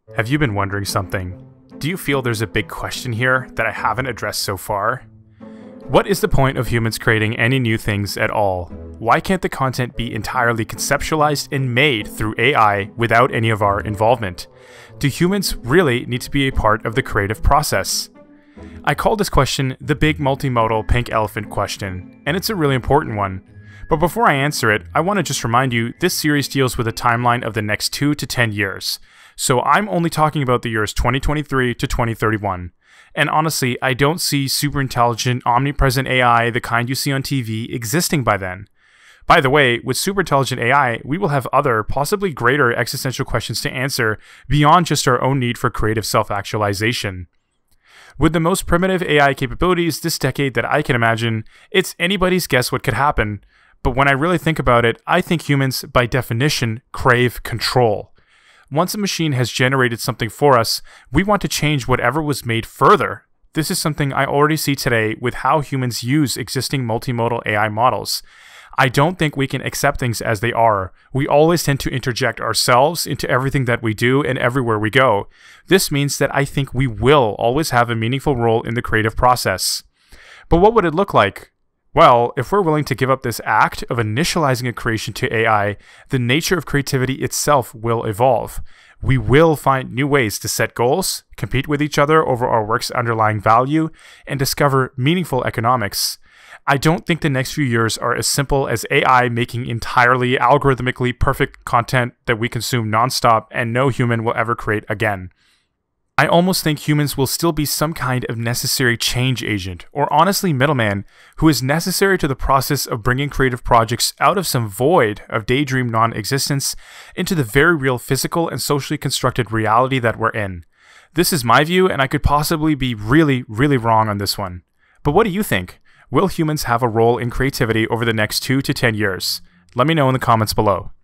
Have you been wondering something? Do you feel there's a big question here that I haven't addressed so far? What is the point of humans creating any new things at all? Why can't the content be entirely conceptualized and made through AI without any of our involvement? Do humans really need to be a part of the creative process? I call this question the big multimodal pink elephant question, and it's a really important one. But before I answer it, I want to just remind you this series deals with a timeline of the next 2 to 10 years. So I'm only talking about the years 2023 to 2031. And honestly, I don't see super intelligent, omnipresent AI, the kind you see on TV, existing by then. By the way, with super intelligent AI, we will have other, possibly greater existential questions to answer beyond just our own need for creative self-actualization. With the most primitive AI capabilities this decade that I can imagine, it's anybody's guess what could happen. But when I really think about it, I think humans, by definition, crave control. Once a machine has generated something for us, we want to change whatever was made further. This is something I already see today with how humans use existing multimodal AI models. I don't think we can accept things as they are. We always tend to interject ourselves into everything that we do and everywhere we go. This means that I think we will always have a meaningful role in the creative process. But what would it look like? Well, if we're willing to give up this act of initializing a creation to AI, the nature of creativity itself will evolve. We will find new ways to set goals, compete with each other over our work's underlying value, and discover meaningful economics. I don't think the next few years are as simple as AI making entirely algorithmically perfect content that we consume nonstop and no human will ever create again. I almost think humans will still be some kind of necessary change agent, or honestly middleman, who is necessary to the process of bringing creative projects out of some void of daydream non-existence into the very real physical and socially constructed reality that we're in. This is my view, and I could possibly be really, really wrong on this one. But what do you think? Will humans have a role in creativity over the next 2 to 10 years? Let me know in the comments below.